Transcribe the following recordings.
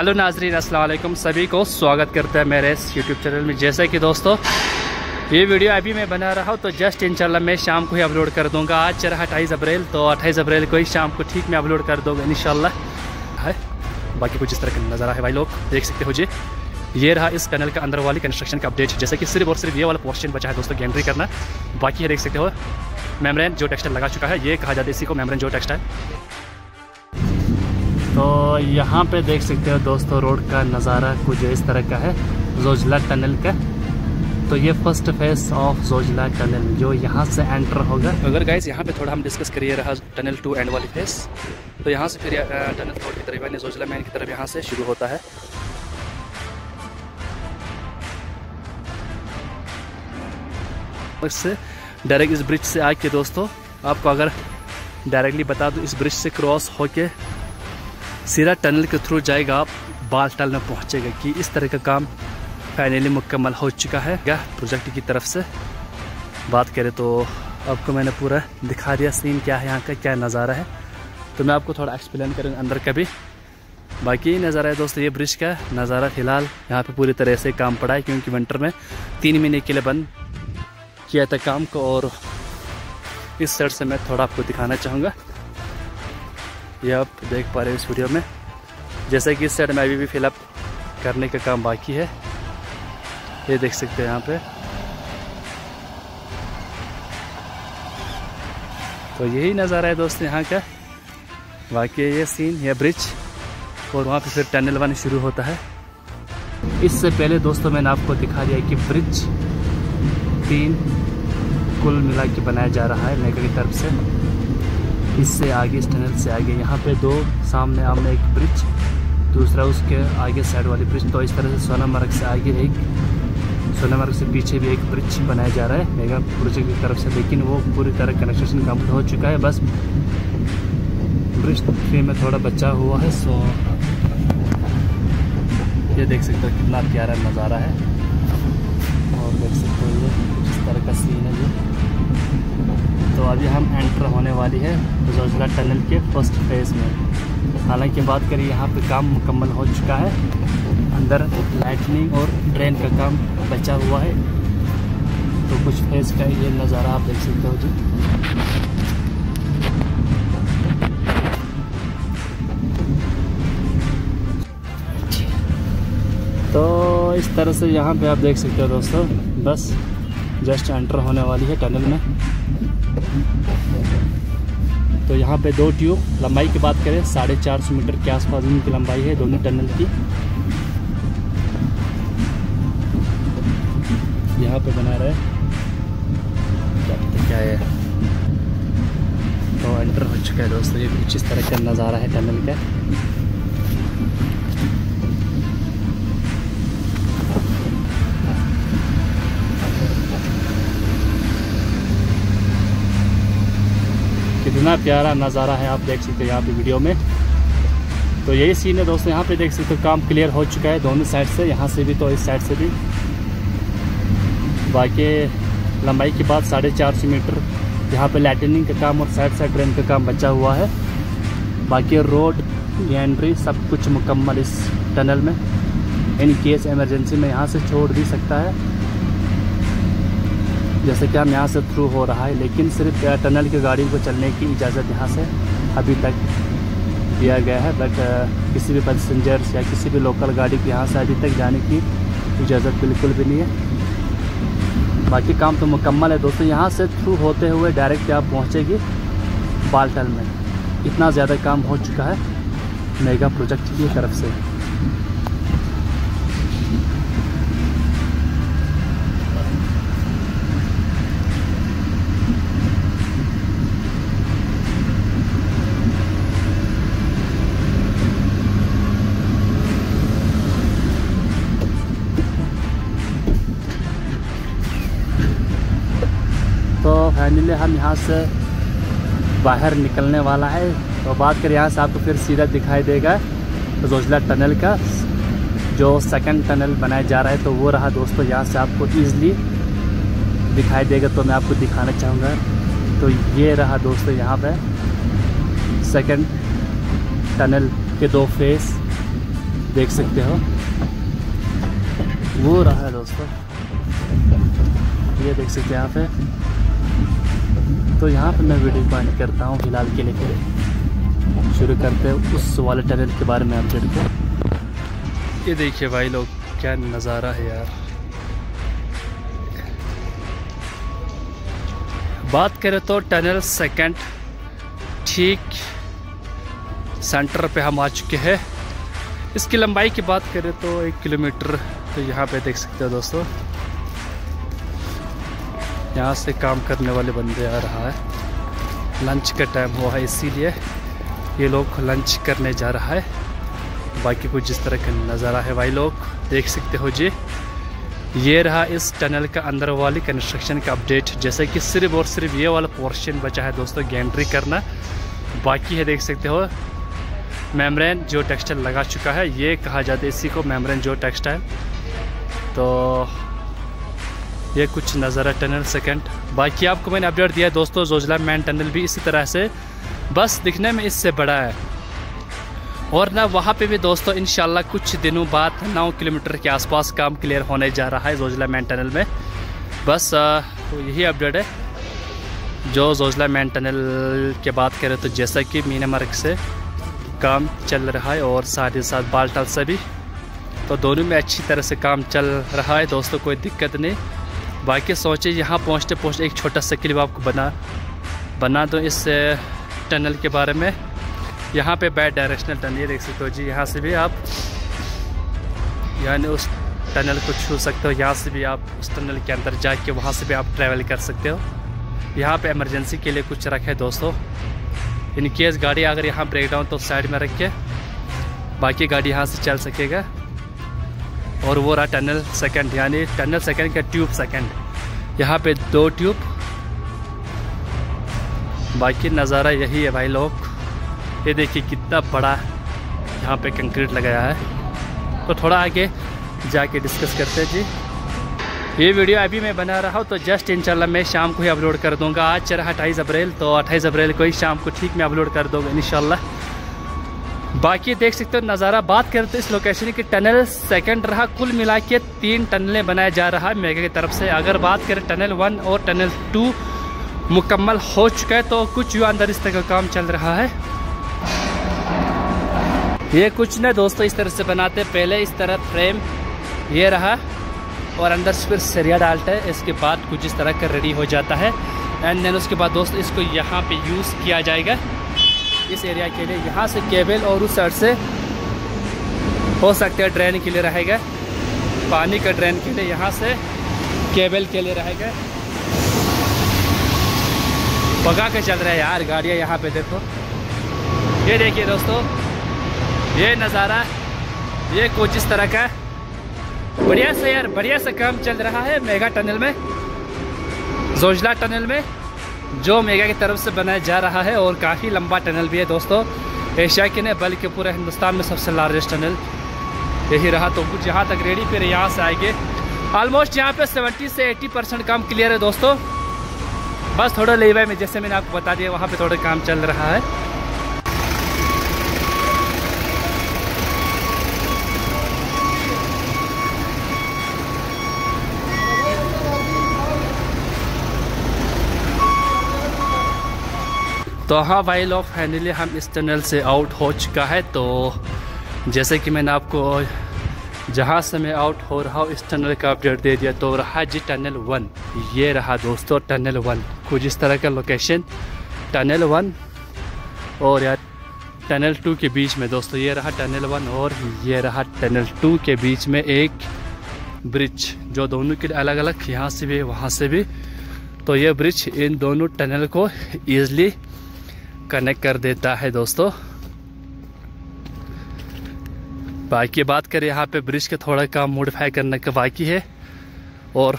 Hello नाजरीन, अस्सलाम वालेकुम। सभी को स्वागत करता है मेरे इस यूट्यूब चैनल में। जैसे कि दोस्तों ये वीडियो अभी मैं बना रहा हूँ तो जस्ट इंशाल्लाह मैं शाम को ही अपलोड कर दूँगा। आज चल रहा 28 अप्रैल, तो 28 अप्रैल को ही शाम को ठीक मैं अपलोड कर दूँगा इंशाल्लाह। है बाकी कुछ इस तरह का नज़ारा है भाई, लोग देख सकते हो जी। ये रहा इस टनल का अंदर वाली कंस्ट्रक्शन का अपडेट। जैसे कि सिर्फ और सिर्फ ये वाला पोर्शन बचा है दोस्तों एंट्री करना, बाकी है देख सकते हो मेम्ब्रेन जो टेक्सटाइल लगा चुका है। ये कहा जाता है इसी को मेम्ब्रेन जो टेक्सटाइल। तो यहाँ पे देख सकते हो दोस्तों रोड का नज़ारा कुछ इस तरह का है जोजिला टनल का। तो ये first phase of Zojila tunnel जो यहाँ से एंटर होगा। अगर गाइस यहाँ पे थोड़ा हम डिस्कस करिए रहा टनल 2 एंड वाली फेस, तो यहाँ से फिर टनल 4 की तरफ यानी जोजिला मैन की तरफ यहाँ से शुरू होता है। इससे डायरेक्ट इस ब्रिज से आके दोस्तों आपको अगर डायरेक्टली बता दूँ, इस ब्रिज से क्रॉस होके सीधा टनल के थ्रू जाएगा, आप बालटाल में पहुंचेगा। कि इस तरह का काम फाइनली मुकम्मल हो चुका है क्या प्रोजेक्ट की तरफ से बात करें तो आपको मैंने पूरा दिखा दिया सीन क्या है, यहाँ का क्या नज़ारा है। तो मैं आपको थोड़ा एक्सप्लेन करूँ अंदर का भी। बाकी नज़ारा है दोस्तों ये ब्रिज का नज़ारा। फ़िलहाल यहाँ पे पूरी तरह से काम पड़ा है क्योंकि विंटर में 3 महीने के लिए बंद किया था काम को। और इस साइड से मैं थोड़ा आपको दिखाना चाहूँगा, ये आप देख पा रहे हैं इस वीडियो में। जैसे कि इस साइड में अभी भी फिलअप करने का काम बाकी है, ये देख सकते हैं यहाँ पे। तो यही नज़ारा है दोस्तों यहाँ का। बाकी ये सीन, ये ब्रिज और वहाँ पे फिर टनल 1 शुरू होता है। इससे पहले दोस्तों मैंने आपको दिखा दिया कि ब्रिज 3 कुल मिला के बनाया जा रहा है मेगा की तरफ से। इससे आगे इस टनल से आगे यहाँ पे 2 सामने आमने एक ब्रिज, दूसरा उसके आगे साइड वाली ब्रिज। तो इस तरह से सोनामर्ग से आगे एक, सोनामर्ग से पीछे भी एक ब्रिज बनाया जा रहा है मेगा प्रोजेक्ट की तरफ से। लेकिन वो पूरी तरह कंस्ट्रक्शन कंप्लीट हो चुका है, बस ब्रिज 3 में थोड़ा बचा हुआ है। सो ये देख सकते हो कितना प्यारा नज़ारा है और देख सकते हो ये इस तरह का सीन है जी। तो अभी हम एंटर होने वाली है जोजिला टनल के फर्स्ट फेज़ में। हालांकि बात करें यहाँ पे काम मुकम्मल हो चुका है, अंदर लाइटनिंग और ड्रेन का काम बचा हुआ है। तो कुछ फेज़ का ये नज़ारा आप देख सकते हो जी। तो इस तरह से यहाँ पे आप देख सकते हो दोस्तों, बस जस्ट एंटर होने वाली है टनल में। तो यहाँ पे 2 ट्यूब, लंबाई की बात करें 450 मीटर के आसपास इनकी लंबाई है दोनों टनल की। यहाँ पे बना रहे क्या है। तो एंटर हो चुका है दोस्तों, ये कुछ इस तरह का नज़ारा है टनल का। कितना प्यारा नज़ारा है आप देख सकते हो यहाँ पे वीडियो में। तो यही सीन है दोस्तों, यहाँ पे देख सकते हो काम क्लियर हो चुका है दोनों साइड से, यहाँ से भी तो इस साइड से भी। बाकी लंबाई की बात 450 मीटर, यहाँ पे लाइटनिंग का काम और साइड ड्रेन का काम बचा हुआ है। बाकी रोड एंट्री सब कुछ मुकम्मल इस टनल में। इन केस इमरजेंसी में यहाँ से छोड़ भी सकता है, जैसे कि हम यहाँ से थ्रू हो रहा है। लेकिन सिर्फ टनल की गाड़ी को चलने की इजाज़त यहाँ से अभी तक दिया गया है। बट किसी भी पैसेंजर्स या किसी भी लोकल गाड़ी की यहाँ से अभी तक जाने की इजाज़त बिल्कुल भी नहीं है। बाकी काम तो मुकम्मल है दोस्तों। यहाँ से थ्रू होते हुए डायरेक्ट आप पहुँचेगी बालटाल में। इतना ज़्यादा काम हो चुका है मेगा प्रोजेक्ट की तरफ से। तो फाइनली हम यहाँ से बाहर निकलने वाला है। तो बात करें यहाँ से आपको फिर सीधा दिखाई देगा जोजिला टनल का जो सेकंड टनल बनाया जा रहा है। तो वो रहा दोस्तों, यहाँ से आपको ईज़िली दिखाई देगा। तो मैं आपको दिखाना चाहूँगा, तो ये रहा दोस्तों यहाँ पे सेकंड टनल के 2 फेस देख सकते हो वो रहा है दोस्तों, ये देख सकते हैं यहाँ पे। तो यहाँ पे मैं वीडियो को एंड करता हूँ फिलहाल के लिए। फिर शुरू करते हैं उस वाले टनल के बारे में अपडेट को। ये देखिए भाई लोग, क्या नज़ारा है यार। बात करें तो टनल सेकंड ठीक सेंटर पे हम आ चुके हैं। इसकी लंबाई की बात करें तो 1 किलोमीटर। तो यहाँ पे देख सकते हो दोस्तों, यहाँ से काम करने वाले बंदे आ रहा है। लंच का टाइम हुआ है इसीलिए ये लोग लंच करने जा रहा है। बाकी कुछ जिस तरह का नज़ारा है भाई लोग, देख सकते हो जी। ये रहा इस टनल का अंदर वाली कंस्ट्रक्शन का अपडेट। जैसे कि सिर्फ और सिर्फ ये वाला पोर्शन बचा है दोस्तों गैंट्री करना, बाकी है देख सकते हो मेम्ब्रेन जो टेक्सटाइल लगा चुका है। ये कहा जाता है इसी को मेम्ब्रेन जो टेक्सटाइल। तो ये कुछ नज़ारा टनल सेकंड। बाकी आपको मैंने अपडेट दिया है दोस्तों, जोजिला मेन टनल भी इसी तरह से, बस दिखने में इससे बड़ा है। और ना वहाँ पे भी दोस्तों इंशाल्लाह कुछ दिनों बाद 9 किलोमीटर के आसपास काम क्लियर होने जा रहा है जोजिला मेन टनल में। बस तो यही अपडेट है जो जोजिला मेन टनल के बात करें तो, जैसा कि मीनामर्ग से काम चल रहा है और साथ ही साथ बालटाल से भी, तो दोनों में अच्छी तरह से काम चल रहा है दोस्तों, कोई दिक्कत नहीं। बाकी सोचे यहाँ पहुँचते पहुँचते एक छोटा सा क्लिप आपको बना दो इस टनल के बारे में। यहाँ पे बाय डायरेक्शनल टनल, ये देख सकते हो जी। यहाँ से भी आप यानी उस टनल को छू सकते हो, यहाँ से भी आप उस टनल के अंदर जाके वहाँ से भी आप ट्रैवल कर सकते हो। यहाँ पे इमरजेंसी के लिए कुछ रखा है दोस्तों, इन केस गाड़ी अगर यहाँ ब्रेक डाउन तो साइड में रख के बाकी गाड़ी यहाँ से चल सकेगा। और वो रहा टनल सेकंड, यानी टनल सेकंड का ट्यूब सेकंड। यहाँ पे 2 ट्यूब। बाकी नज़ारा यही है भाई लोग। ये देखिए कितना बड़ा यहाँ पे कंक्रीट लगाया है। तो थोड़ा आगे जाके डिस्कस करते हैं जी। ये वीडियो अभी मैं बना रहा हूँ तो जस्ट इंशाल्लाह मैं शाम को ही अपलोड कर दूंगा। आज चल रहा 28 अप्रैल, तो 28 अप्रैल को ही शाम को ठीक मैं अपलोड कर दूंगा इंशाल्लाह। बाकी देख सकते हो नज़ारा। बात करते इस लोकेशन की, टनल सेकंड रहा, कुल मिला के 3 टनलें बनाया जा रहा है मेगा की तरफ से। अगर बात करें टनल 1 और टनल 2 मुकम्मल हो चुका है, तो कुछ जो अंदर इस तरह का काम चल रहा है। ये कुछ ना दोस्तों इस तरह से बनाते, पहले इस तरह फ्रेम ये रहा और अंदर फिर सरिया डालते हैं। इसके बाद कुछ इस तरह का रेडी हो जाता है। एंड देन उसके बाद दोस्तों इसको यहाँ पे यूज़ किया जाएगा इस एरिया के लिए। यहाँ से केबल और उस साइड से हो सकता है ड्रेन के लिए रहेगा, पानी का ड्रेन के लिए, यहाँ से केबल के लिए रहेगा। भगा के चल रहा है यार गाड़ियाँ। यहाँ पे देखो, ये देखिए दोस्तों ये नज़ारा, ये कुछ इस तरह का बढ़िया से यार बढ़िया से काम चल रहा है मेगा टनल में, जोजिला टनल में, जो मेगा की तरफ से बनाया जा रहा है। और काफ़ी लंबा टनल भी है दोस्तों, एशिया के नहीं बल्कि पूरे हिंदुस्तान में सबसे लार्जेस्ट टनल यही रहा। तो कुछ यहाँ तक रेडी, फिर यहाँ से आएंगे ऑलमोस्ट यहाँ पे 70 से 80% काम क्लियर है दोस्तों। बस थोड़ा लेवा में जैसे मैंने आपको बता दिया वहाँ पे थोड़ा काम चल रहा है। तो हाँ भाई लोग, फाइनली हम इस टनल से आउट हो चुका है। तो जैसे कि मैंने आपको जहाँ से मैं आउट हो रहा हूँ इस टनल का अपडेट दे दिया। तो रहा जी टनल 1, ये रहा दोस्तों टनल 1, कुछ इस तरह का लोकेशन टनल 1 और यार टनल 2 के बीच में दोस्तों। ये रहा टनल 1 और ये रहा टनल 2 के बीच में एक ब्रिज, जो दोनों के अलग अलग, यहाँ से भी वहाँ से भी। तो ये ब्रिज इन दोनों टनल को ईजिली कनेक्ट कर देता है दोस्तों। बाकी बात करें यहाँ पे ब्रिज के थोड़ा काम मॉडिफाई करने का बाकी है। और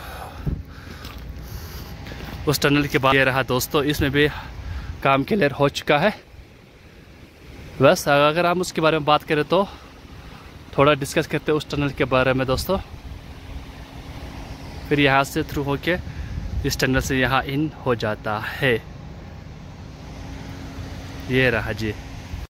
उस टनल के बाद ये रहा दोस्तों, इसमें भी काम क्लियर हो चुका है। बस अगर हम उसके बारे में बात करें तो थोड़ा डिस्कस करते हैं उस टनल के बारे में दोस्तों। फिर यहाँ से थ्रू होके इस टनल से यहाँ इन हो जाता है। ये रहा जी।